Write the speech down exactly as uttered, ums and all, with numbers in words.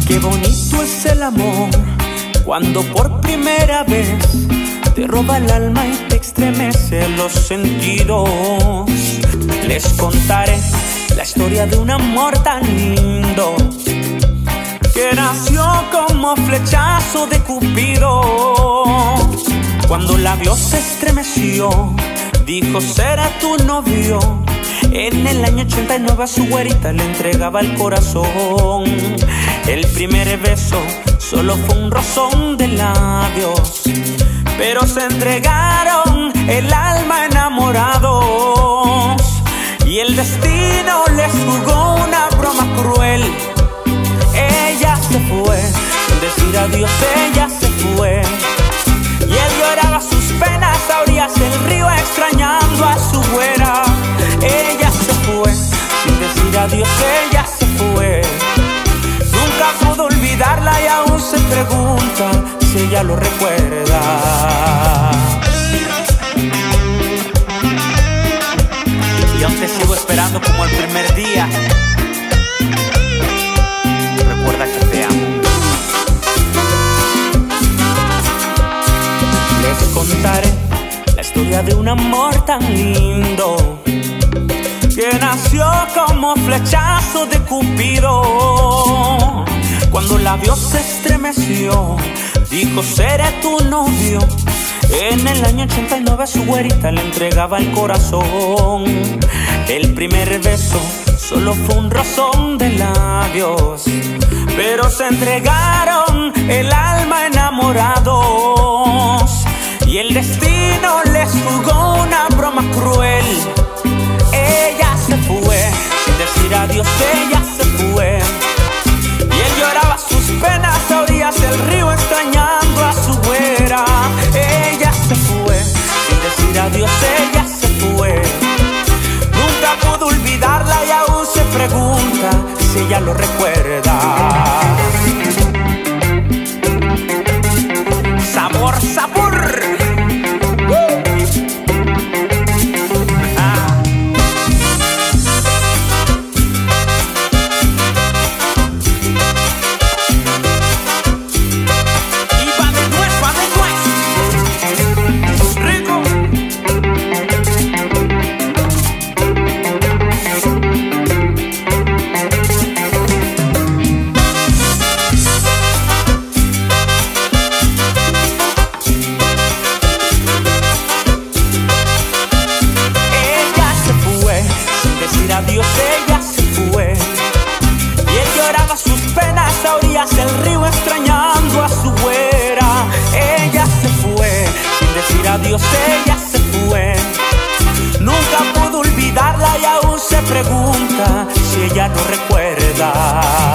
Qué bonito es el amor cuando por primera vez te roba el alma y te estremece los sentidos. Les contaré la historia de un amor tan lindo que nació como flechazo de Cupido. Cuando la vio se estremeció, dijo será tu novio. En el año ochenta y nueve a su güerita le entregaba el corazón. El primer beso solo fue un rozón de labios, pero se entregaron el alma enamorados. Y el destino les jugó una broma cruel. Ella se fue, sin decir adiós ella se fue. Y él lloraba sus penas a orillas del río extrañando a su güera. Ella se fue, sin decir adiós ella se fue. Nunca pudo olvidarla y aún se pregunta si ella lo recuerda. Y aún te sigo esperando como el primer día. Recuerda que te amo. Les contaré la historia de un amor tan lindo que nació como flechazo de Cupido. Cuando la vio se estremeció, dijo seré tu novio. En el año ochenta y nueve a su güerita le entregaba el corazón. El primer beso solo fue un rozón de labios, pero se entregaron el alma enamorados. Y el destino les jugó una broma cruel. Ella se fue, sin decir adiós ella se fue. Y él lloraba sus penas a orillas del río extrañando a su güera. Ella se fue, sin decir adiós ella se fue. Nunca pudo olvidarla y aún se pregunta si ella lo recuerda. Sabor, sabor. Adiós ella se fue. Y él lloraba sus penas a orillas del río extrañando a su güera. Ella se fue, sin decir adiós ella se fue. Nunca pudo olvidarla y aún se pregunta si ella no recuerda.